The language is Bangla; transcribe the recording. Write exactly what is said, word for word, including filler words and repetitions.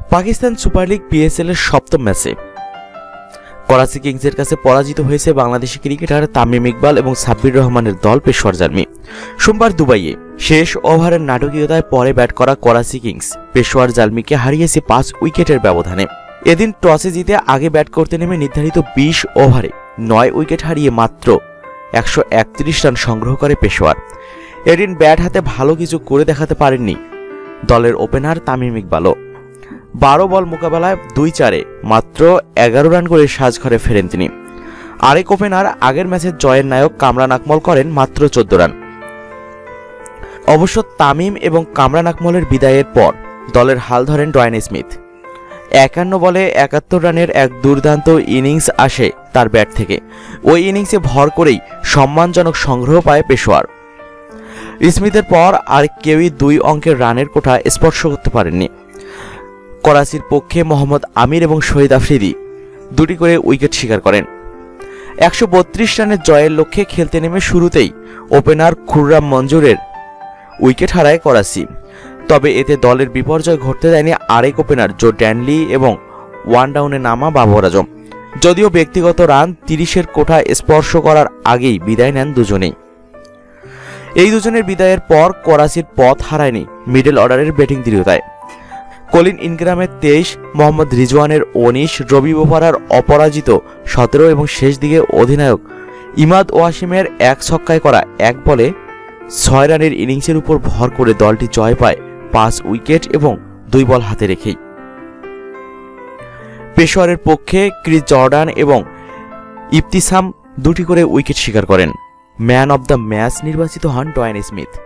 পাকিস্তান সুপার লিগ পিএসএল এর সপ্তম ম্যাচে করাচি কিংসের কাছে পরাজিত হয়েছে বাংলাদেশি ক্রিকেটার তামিম ইকবাল এবং সাব্বির রহমানের দল পেশোয়ার জালমি। সোমবার দুবাইয়ে শেষ ওভারের নাটকীয়তায় পরে ব্যাট করা করাচি কিংস পেশোয়ার জালমিকে হারিয়েছে পাঁচ উইকেটের ব্যবধানে। এদিন টসে জিতে আগে ব্যাট করতে নেমে নির্ধারিত বিশ ওভারে নয় উইকেট হারিয়ে মাত্র একশো একত্রিশ রান সংগ্রহ করে পেশোয়ার। এদিন ব্যাট হাতে ভালো কিছু করে দেখাতে পারেননি দলের ওপেনার তামিম ইকবালও। বারো বল মোকাবেলায় দুই চারে মাত্র এগারো রান করে সাজঘরে ফেরেন তিনি। আরেক ওপেনার আগের ম্যাচের জয়ের নায়ক কামরান আকমল করেন মাত্র চোদ্দ রান। অবশ্য তামিম এবং কামরান আকমলের বিদায়ের পর দলের হাল ধরেন ডয়েন স্মিথ। একান্ন বলে একাত্তর রানের এক দুর্দান্ত ইনিংস আসে তার ব্যাট থেকে। ওই ইনিংসে ভর করেই সম্মানজনক সংগ্রহ পায় পেশোয়ার। স্মিথের পর আর কেউই দুই অঙ্কের রানের কোঠা স্পর্শ করতে পারেননি। করাচির পক্ষে মোহাম্মদ আমির এবং শহীদ আফ্রিদি দুটি করে উইকেট শিকার করেন। একশো বত্রিশ রানের জয়ের লক্ষ্যে খেলতে নেমে শুরুতেই ওপেনার খুররাম মঞ্জুরের উইকেট হারায় করাচি। তবে এতে দলের বিপর্যয় ঘটতে দেয়নি আরেক ওপেনার জো ড্যানলি এবং ওয়ান ডাউনে নামা বাবর আজম। যদিও ব্যক্তিগত রান তিরিশের কোঠা স্পর্শ করার আগেই বিদায় নেন দুজনেই। এই দুজনের বিদায়ের পর করাচির পথ হারায়নি মিডল অর্ডারের ব্যাটিং দৃঢ়তায়। কলিন ইনগ্রামের তেইশ, মোহাম্মদ রিজওয়ানের উনিশ, রবি বোপারার অপরাজিত সতেরো এবং শেষ দিকে অধিনায়ক ইমাদ ওয়াসিমের এক ছক্কায় করা এক বলে ছয় রানের ইনিংসের উপর ভর করে দলটি জয় পায় পাঁচ উইকেট এবং দুই বল হাতে রেখেই। পেশোয়ারের পক্ষে ক্রিস জর্ডান এবং ইবতিসাম দুটি করে উইকেট শিকার করেন। ম্যান অব দ্য ম্যাচ নির্বাচিত হন ডয়েন স্মিথ।